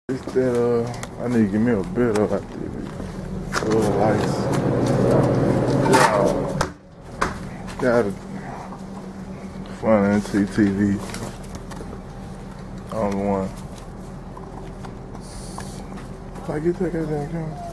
It's that I need to give me a bit of like lights. Got it. Fun NTTV. On one. If I get that goddamn camera.